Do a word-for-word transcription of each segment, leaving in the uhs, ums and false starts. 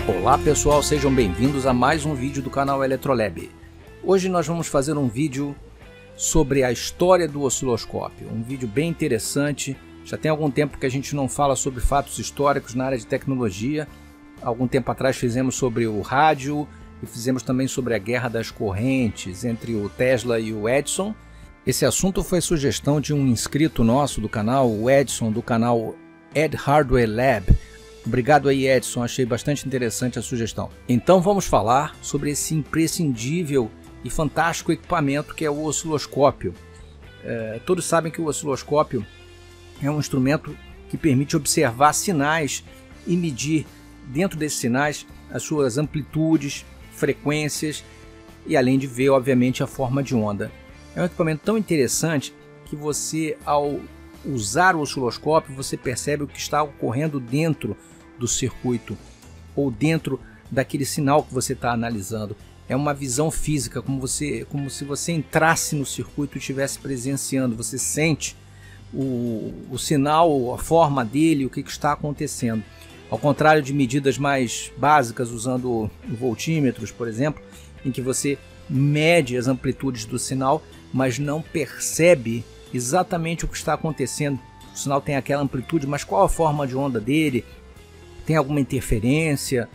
Olá pessoal, sejam bem-vindos a mais um vídeo do canal Eletrolab. Hoje nós vamos fazer um vídeo sobre a história do osciloscópio, um vídeo bem interessante. Já tem algum tempo que a gente não fala sobre fatos históricos na área de tecnologia. Algum tempo atrás fizemos sobre o rádio e fizemos também sobre a guerra das correntes entre o Tesla e o Edison. Esse assunto foi sugestão de um inscrito nosso do canal, o Edson, do canal Ed Hardware Lab. Obrigado aí, Edson, achei bastante interessante a sugestão. Então vamos falar sobre esse imprescindível e fantástico equipamento que é o osciloscópio. É, todos sabem que o osciloscópio é um instrumento que permite observar sinais e medir dentro desses sinais as suas amplitudes, frequências e além de ver, obviamente, a forma de onda. É um equipamento tão interessante que você, ao usar o osciloscópio, você percebe o que está ocorrendo dentro do circuito ou dentro daquele sinal que você está analisando. É uma visão física, como, você, como se você entrasse no circuito e estivesse presenciando. Você sente o, o sinal, a forma dele, o que, que está acontecendo. Ao contrário de medidas mais básicas, usando voltímetros, por exemplo, em que você mede as amplitudes do sinal, mas não percebe exatamente o que está acontecendo. O sinal tem aquela amplitude, mas qual a forma de onda dele? Tem alguma interferência?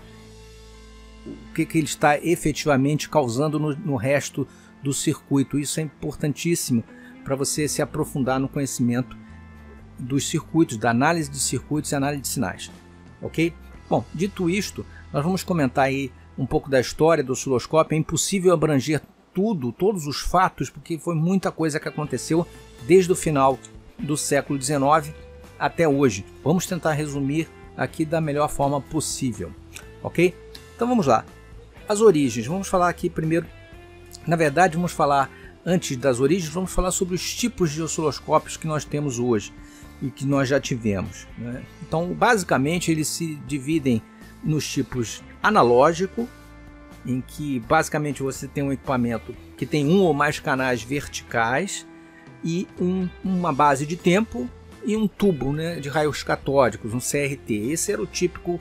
O que, que ele está efetivamente causando no, no resto do circuito? Isso é importantíssimo para você se aprofundar no conhecimento dos circuitos, da análise de circuitos e análise de sinais. Ok? Bom, dito isto, nós vamos comentar aí um pouco da história do osciloscópio. É impossível abranger tudo, todos os fatos, porque foi muita coisa que aconteceu desde o final do século dezenove até hoje. Vamos tentar resumir aqui da melhor forma possível, ok? Então vamos lá. As origens, vamos falar aqui primeiro, na verdade vamos falar, antes das origens, vamos falar sobre os tipos de osciloscópios que nós temos hoje e que nós já tivemos, né? Então basicamente eles se dividem nos tipos analógico, em que basicamente você tem um equipamento que tem um ou mais canais verticais e um, uma base de tempo e um tubo, né, de raios catódicos, um C R T. Esse era o típico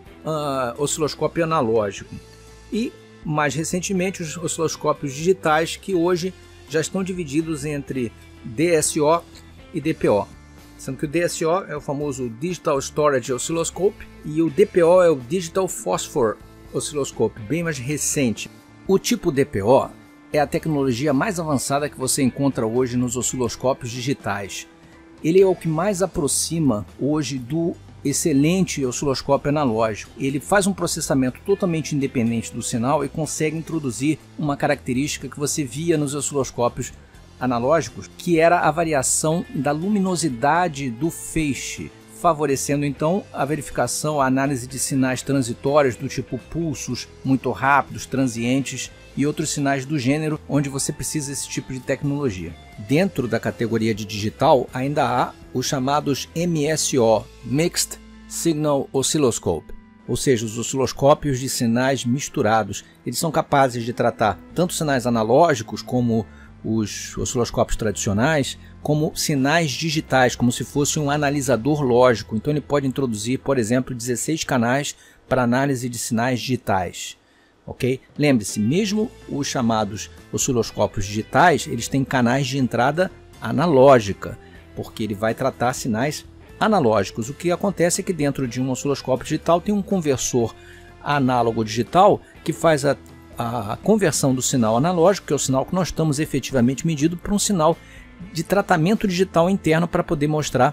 uh, osciloscópio analógico. E mais recentemente os osciloscópios digitais, que hoje já estão divididos entre D S O e D P O. Sendo que o D S O é o famoso Digital Storage Oscilloscope e o D P O é o Digital Phosphor Oscilloscope, bem mais recente. O tipo D P O é a tecnologia mais avançada que você encontra hoje nos osciloscópios digitais. Ele é o que mais aproxima hoje do excelente osciloscópio analógico. Ele faz um processamento totalmente independente do sinal e consegue introduzir uma característica que você via nos osciloscópios analógicos, que era a variação da luminosidade do feixe, favorecendo então a verificação, a análise de sinais transitórios do tipo pulsos muito rápidos, transientes e outros sinais do gênero, onde você precisa desse tipo de tecnologia. Dentro da categoria de digital ainda há os chamados M S O, Mixed Signal Oscilloscope, ou seja, os osciloscópios de sinais misturados. Eles são capazes de tratar tanto sinais analógicos como os osciloscópios tradicionais, como sinais digitais, como se fosse um analisador lógico. Então ele pode introduzir, por exemplo, dezesseis canais para análise de sinais digitais. Ok? Lembre-se, mesmo os chamados osciloscópios digitais, eles têm canais de entrada analógica, porque ele vai tratar sinais analógicos. O que acontece é que dentro de um osciloscópio digital tem um conversor análogo digital que faz a a conversão do sinal analógico, que é o sinal que nós estamos efetivamente medindo, para um sinal de tratamento digital interno para poder mostrar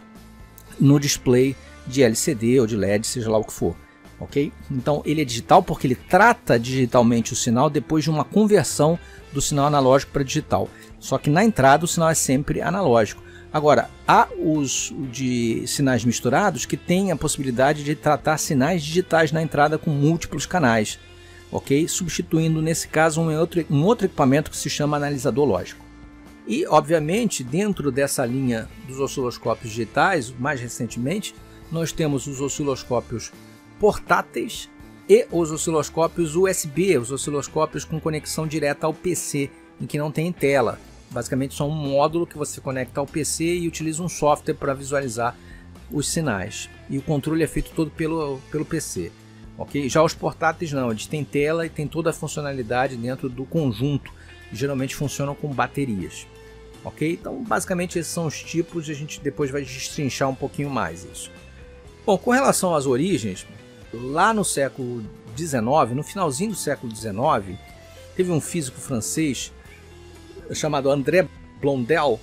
no display de L C D ou de L E D, seja lá o que for. Ok? Então ele é digital porque ele trata digitalmente o sinal depois de uma conversão do sinal analógico para digital. Só que na entrada o sinal é sempre analógico. Agora, há os de sinais misturados que têm a possibilidade de tratar sinais digitais na entrada com múltiplos canais. Ok? Substituindo nesse caso um outro, um outro equipamento que se chama analisador lógico. E obviamente dentro dessa linha dos osciloscópios digitais, mais recentemente, nós temos os osciloscópios portáteis e os osciloscópios U S B, os osciloscópios com conexão direta ao P C, em que não tem tela. Basicamente são um módulo que você conecta ao P C e utiliza um software para visualizar os sinais. E o controle é feito todo pelo, pelo P C. ok? Já os portáteis não, eles têm tela e tem toda a funcionalidade dentro do conjunto, geralmente funcionam com baterias, ok? Então basicamente esses são os tipos, e a gente depois vai destrinchar um pouquinho mais isso. Bom, com relação às origens, lá no século dezenove, no finalzinho do século dezenove, teve um físico francês chamado André Blondel,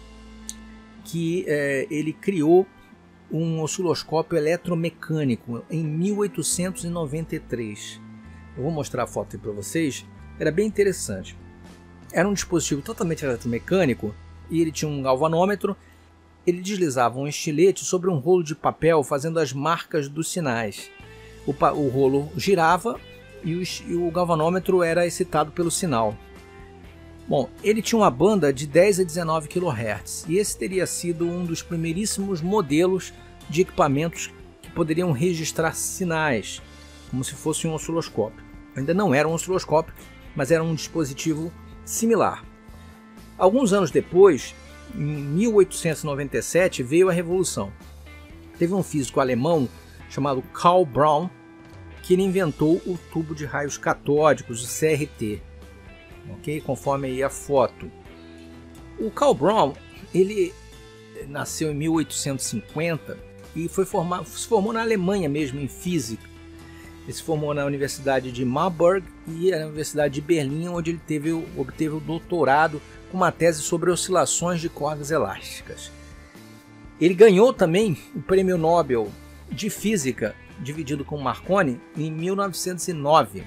que é, ele criou um osciloscópio eletromecânico em mil oitocentos e noventa e três. Eu vou mostrar a foto aí para vocês. Era bem interessante. Era um dispositivo totalmente eletromecânico e ele tinha um galvanômetro. Ele deslizava um estilete sobre um rolo de papel, fazendo as marcas dos sinais. O, o rolo girava e o, e o galvanômetro era excitado pelo sinal. Bom, ele tinha uma banda de dez a dezenove quilohertz e esse teria sido um dos primeiríssimos modelos de equipamentos que poderiam registrar sinais, como se fosse um osciloscópio. Ainda não era um osciloscópio, mas era um dispositivo similar. Alguns anos depois, em mil oitocentos e noventa e sete, veio a revolução. Teve um físico alemão chamado Karl Braun que ele inventou o tubo de raios catódicos, o C R T. Ok, conforme aí a foto. O Karl Braun, ele nasceu em mil oitocentos e cinquenta e foi formar, se formou na Alemanha mesmo em física. Ele se formou na Universidade de Marburg e na Universidade de Berlim, onde ele teve, obteve o doutorado com uma tese sobre oscilações de cordas elásticas. Ele ganhou também o Prêmio Nobel de Física, dividido com Marconi, em mil novecentos e nove.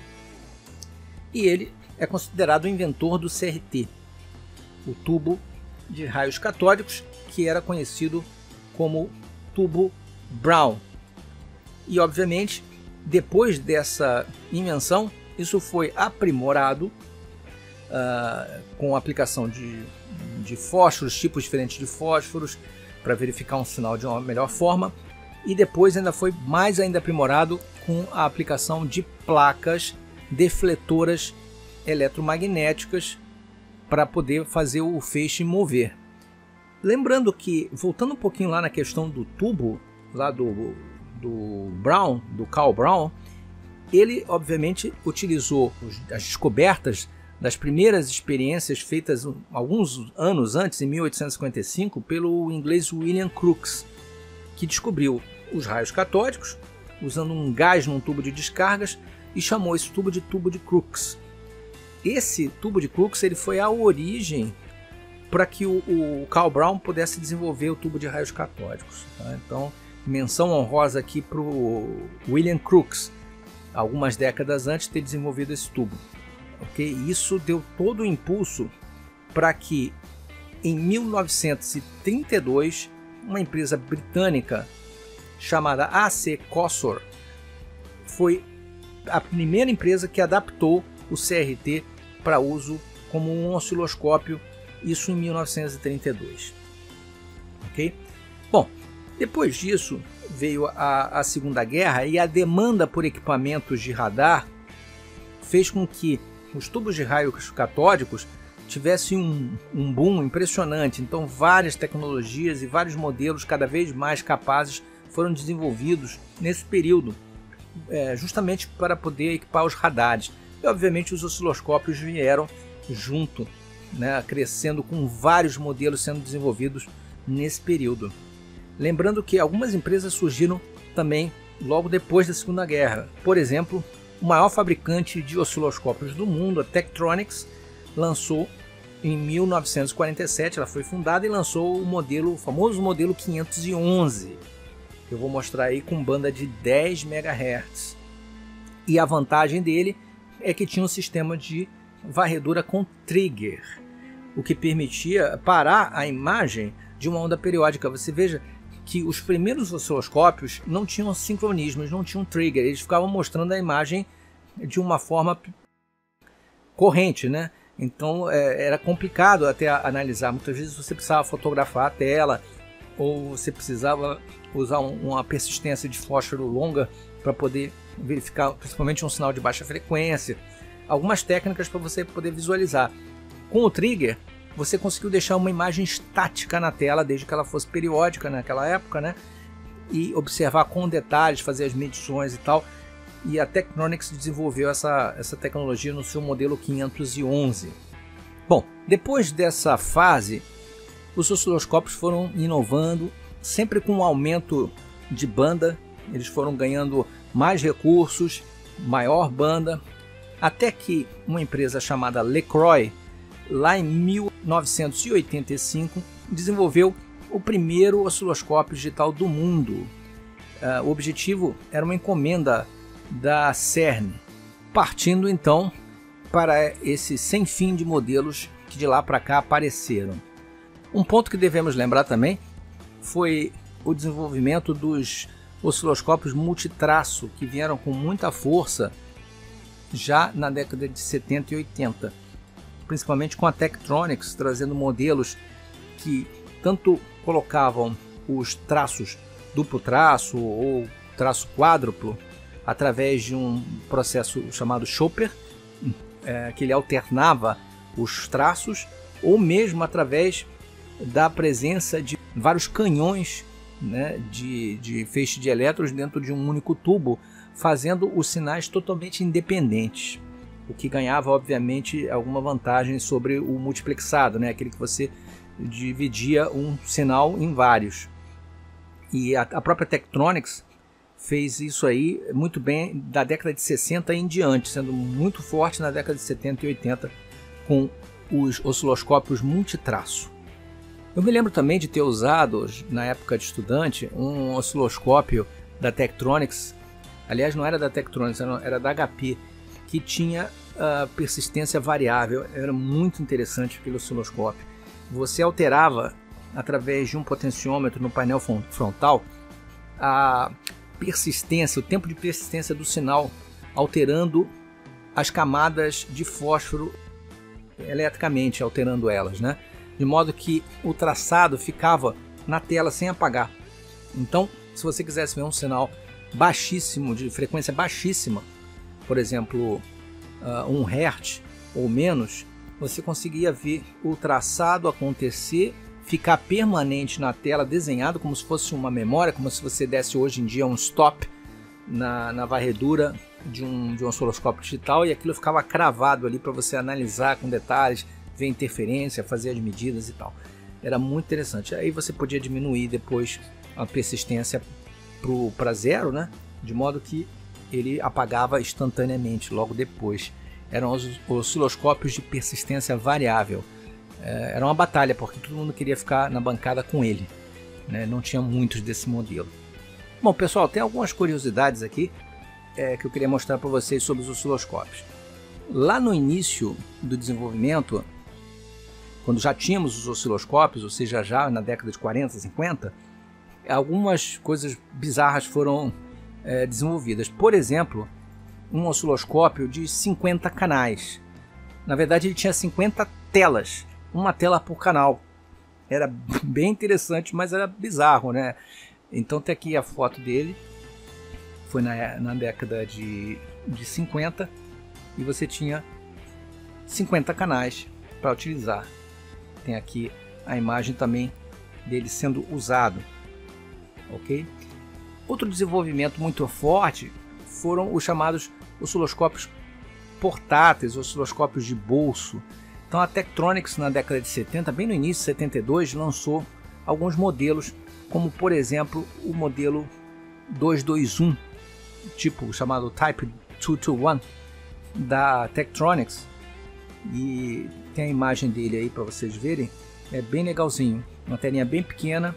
E ele é considerado o inventor do C R T, o tubo de raios catódicos, que era conhecido como tubo Braun. E obviamente, depois dessa invenção, isso foi aprimorado uh, com a aplicação de, de fósforos, tipos diferentes de fósforos, para verificar um sinal de uma melhor forma. E depois ainda foi mais ainda aprimorado com a aplicação de placas defletoras eletromagnéticas para poder fazer o feixe mover. Lembrando que, voltando um pouquinho lá na questão do tubo, lá do, do Braun, do Karl Braun, ele obviamente utilizou as descobertas das primeiras experiências feitas alguns anos antes, em mil oitocentos e cinquenta e cinco, pelo inglês William Crookes, que descobriu os raios catódicos usando um gás num tubo de descargas e chamou esse tubo de tubo de Crookes. Esse tubo de Crookes ele foi a origem para que o, o Karl Braun pudesse desenvolver o tubo de raios catódicos. Tá? Então, menção honrosa aqui para o William Crookes, algumas décadas antes de ter desenvolvido esse tubo. Okay? Isso deu todo o impulso para que, em mil novecentos e trinta e dois, uma empresa britânica chamada A C Cossor foi a primeira empresa que adaptou o C R T para uso como um osciloscópio, isso em mil novecentos e trinta e dois. Ok? Bom, depois disso veio a, a Segunda Guerra e a demanda por equipamentos de radar fez com que os tubos de raios catódicos tivessem um, um boom impressionante. Então várias tecnologias e vários modelos cada vez mais capazes foram desenvolvidos nesse período, é, justamente para poder equipar os radares. E obviamente os osciloscópios vieram junto, né, crescendo com vários modelos sendo desenvolvidos nesse período. Lembrando que algumas empresas surgiram também logo depois da Segunda Guerra. Por exemplo, o maior fabricante de osciloscópios do mundo, a Tektronix, lançou em mil novecentos e quarenta e sete, ela foi fundada e lançou o modelo, o famoso modelo quinhentos e onze. Eu vou mostrar aí com banda de dez megahertz. E a vantagem dele é que tinha um sistema de varredura com trigger, o que permitia parar a imagem de uma onda periódica. Você veja que os primeiros osciloscópios não tinham sincronismos, não tinham trigger, eles ficavam mostrando a imagem de uma forma corrente, né? Então é, era complicado até analisar. Muitas vezes você precisava fotografar a tela, ou você precisava usar um, uma persistência de fósforo longa para poder verificar principalmente um sinal de baixa frequência. Algumas técnicas para você poder visualizar. Com o trigger, você conseguiu deixar uma imagem estática na tela, desde que ela fosse periódica naquela época, né? E observar com detalhes, fazer as medições e tal. e a Tektronix desenvolveu essa, essa tecnologia no seu modelo quinhentos e onze. Bom, depois dessa fase, os osciloscópios foram inovando, sempre com um aumento de banda, eles foram ganhando mais recursos, maior banda, até que uma empresa chamada LeCroy, lá em mil novecentos e oitenta e cinco, desenvolveu o primeiro osciloscópio digital do mundo. Uh, o objetivo era uma encomenda da CERN, partindo então para esse sem fim de modelos que de lá para cá apareceram. Um ponto que devemos lembrar também foi o desenvolvimento dos osciloscópios multitraço, que vieram com muita força já na década de setenta e oitenta, principalmente com a Tektronix trazendo modelos que tanto colocavam os traços duplo traço ou traço quádruplo através de um processo chamado Chopper, é, que ele alternava os traços, ou mesmo através da presença de vários canhões, né, de, de feixe de elétrons dentro de um único tubo, fazendo os sinais totalmente independentes, o que ganhava obviamente alguma vantagem sobre o multiplexado, né, aquele que você dividia um sinal em vários. E a, a própria Tektronix fez isso aí muito bem da década de sessenta em diante, sendo muito forte na década de setenta e oitenta com os osciloscópios multitraço. Eu me lembro também de ter usado, na época de estudante, um osciloscópio da Tektronix, aliás não era da Tektronix, era da H P, que tinha uh, persistência variável. Era muito interessante aquele osciloscópio. Você alterava, através de um potenciômetro no painel frontal, a persistência, o tempo de persistência do sinal, alterando as camadas de fósforo eletricamente, alterando elas, né? De modo que o traçado ficava na tela sem apagar. Então, se você quisesse ver um sinal baixíssimo, de frequência baixíssima, por exemplo, uh, um hertz ou menos, você conseguia ver o traçado acontecer, ficar permanente na tela, desenhado como se fosse uma memória, como se você desse hoje em dia um stop na, na varredura de um, de um osciloscópio digital, e aquilo ficava cravado ali para você analisar com detalhes, ver interferência, fazer as medidas e tal. Era muito interessante. Aí você podia diminuir depois a persistência para zero, né? De modo que ele apagava instantaneamente logo depois. Eram os osciloscópios de persistência variável. É, era uma batalha, porque todo mundo queria ficar na bancada com ele, né? Não tinha muitos desse modelo. Bom, pessoal, tem algumas curiosidades aqui é, que eu queria mostrar para vocês sobre os osciloscópios. Lá no início do desenvolvimento, quando já tínhamos os osciloscópios, ou seja, já na década de quarenta, cinquenta, algumas coisas bizarras foram é, desenvolvidas. Por exemplo, um osciloscópio de cinquenta canais. Na verdade, ele tinha cinquenta telas, uma tela por canal. Era bem interessante, mas era bizarro, né? Então tem aqui a foto dele. Foi na, na década de, de cinquenta, e você tinha cinquenta canais para utilizar. Tem aqui a imagem também dele sendo usado, ok? Outro desenvolvimento muito forte foram os chamados osciloscópios portáteis, osciloscópios de bolso. Então a Tektronix, na década de setenta, bem no início, setenta e dois, lançou alguns modelos, como por exemplo o modelo duzentos e vinte e um, tipo chamado Type duzentos e vinte e um da Tektronix, e tem a imagem dele aí para vocês verem. É bem legalzinho, uma telinha bem pequena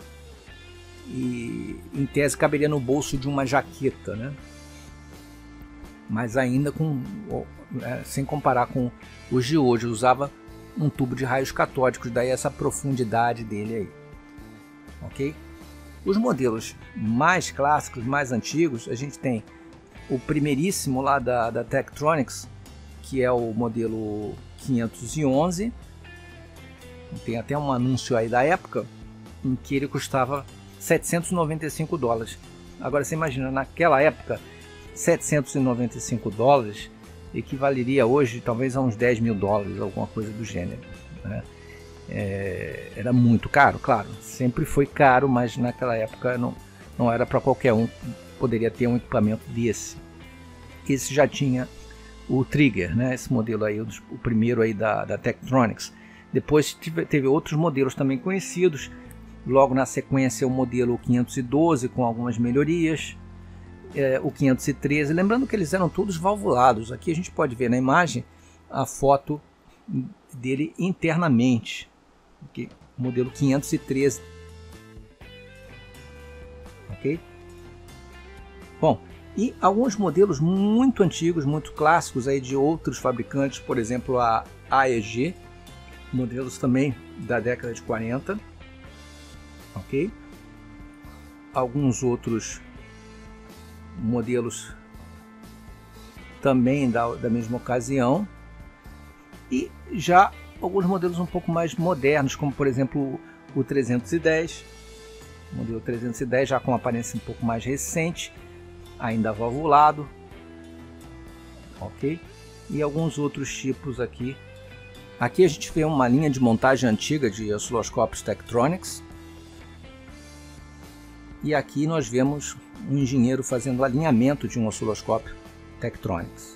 e em tese caberia no bolso de uma jaqueta, né? Mas ainda com, é, sem comparar com os de hoje, usava um tubo de raios catódicos, daí essa profundidade dele aí, ok? Os modelos mais clássicos, mais antigos, a gente tem o primeiríssimo lá da, da Tektronix, que é o modelo quinhentos e onze. Tem até um anúncio aí da época em que ele custava setecentos e noventa e cinco dólares. Agora você imagina, naquela época, setecentos e noventa e cinco dólares equivaleria hoje talvez a uns dez mil dólares, alguma coisa do gênero, né? É, era muito caro, claro, sempre foi caro, mas naquela época não, não era para qualquer um, poderia ter um equipamento desse. esse já tinha o trigger, né? Esse modelo aí, o, o primeiro aí da, da Tektronix. Depois tive, teve outros modelos também conhecidos. Logo na sequência o modelo quinhentos e doze com algumas melhorias. É, o quinhentos e treze, lembrando que eles eram todos valvulados. Aqui a gente pode ver na imagem a foto dele internamente. Aqui, modelo quinhentos e treze. Ok? Bom, e alguns modelos muito antigos, muito clássicos aí de outros fabricantes, por exemplo a A E G, modelos também da década de quarenta, ok? Alguns outros modelos também da, da mesma ocasião, e já alguns modelos um pouco mais modernos, como por exemplo o trezentos e dez, modelo trezentos e dez já com aparência um pouco mais recente, ainda valvulado, ok? E alguns outros tipos aqui. Aqui a gente vê uma linha de montagem antiga de osciloscópios Tektronix. E aqui nós vemos um engenheiro fazendo o alinhamento de um osciloscópio Tektronix.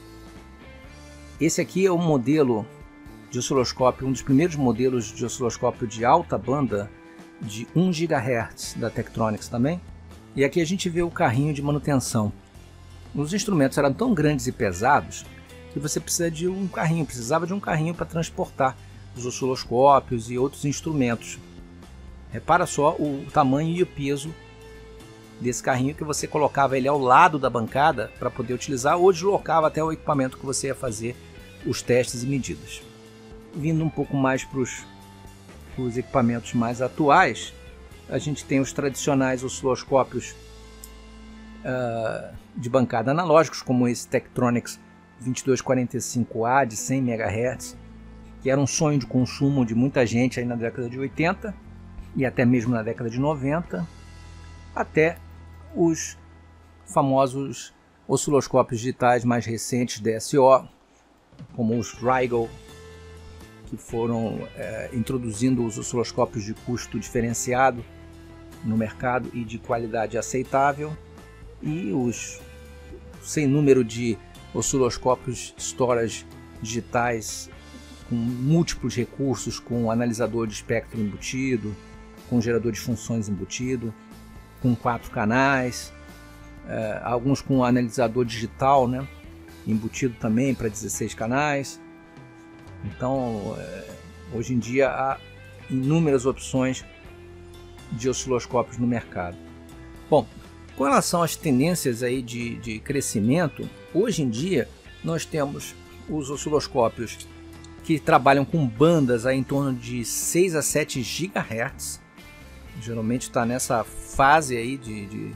Esse aqui é o modelo de osciloscópio, um dos primeiros modelos de osciloscópio de alta banda de um gigahertz da Tektronix também. E aqui a gente vê o carrinho de manutenção. Os instrumentos eram tão grandes e pesados que você precisa de um carrinho, precisava de um carrinho para transportar os osciloscópios e outros instrumentos. Repara só o tamanho e o peso desse carrinho, que você colocava ele ao lado da bancada para poder utilizar, ou deslocava até o equipamento que você ia fazer os testes e medidas. Vindo um pouco mais para os equipamentos mais atuais, a gente tem os tradicionais osciloscópios uh, de bancada analógicos, como esse Tektronix vinte e dois quarenta e cinco A de cem megahertz, que era um sonho de consumo de muita gente aí na década de oitenta e até mesmo na década de noventa, até os famosos osciloscópios digitais mais recentes D S O, como os Rigol, que foram é, introduzindo os osciloscópios de custo diferenciado no mercado e de qualidade aceitável, e os sem número de osciloscópios storage digitais com múltiplos recursos, com analisador de espectro embutido, com gerador de funções embutido, com quatro canais, é, alguns com analisador digital, né, embutido também para dezesseis canais. Então, é, hoje em dia há inúmeras opções de osciloscópios no mercado. Bom, com relação às tendências aí de, de crescimento, hoje em dia nós temos os osciloscópios que trabalham com bandas aí em torno de seis a sete gigahertz. Geralmente está nessa fase aí de, de,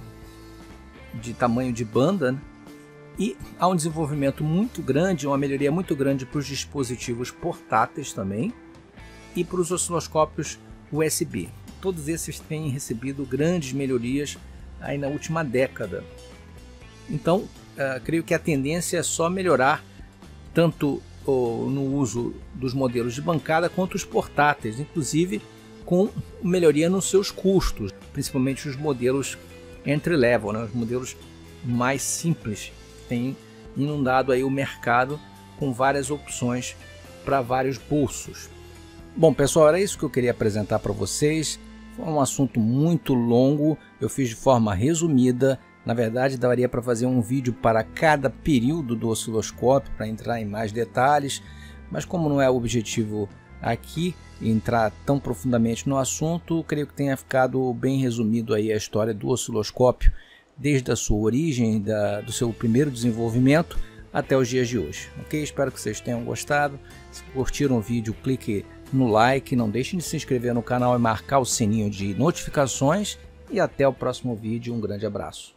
de tamanho de banda, né? E há um desenvolvimento muito grande, uma melhoria muito grande para os dispositivos portáteis também e para os osciloscópios U S B. Todos esses têm recebido grandes melhorias aí na última década. Então, uh, creio que a tendência é só melhorar tanto uh, no uso dos modelos de bancada quanto os portáteis, inclusive com melhoria nos seus custos, principalmente os modelos entry-level, né? Os modelos mais simples, que têm inundado aí o mercado com várias opções para vários bolsos. Bom, pessoal, era isso que eu queria apresentar para vocês. Foi um assunto muito longo, eu fiz de forma resumida. Na verdade, daria para fazer um vídeo para cada período do osciloscópio, para entrar em mais detalhes, mas como não é o objetivo aqui entrar tão profundamente no assunto, creio que tenha ficado bem resumido aí a história do osciloscópio, desde a sua origem, da, do seu primeiro desenvolvimento até os dias de hoje. Ok? Espero que vocês tenham gostado. Se curtiram o vídeo, clique no like, não deixem de se inscrever no canal e marcar o sininho de notificações, e até o próximo vídeo. Um grande abraço.